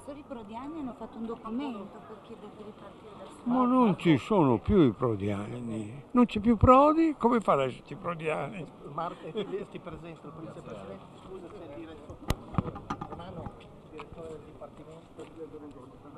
assessori prodiani hanno fatto un documento per chiedere di ripartire da solo. Ma non ci sono più i prodiani. Non c'è più Prodi? Come fa ad esserci i prodiani? Marco, ti presento il vicepresidente, scusa se dire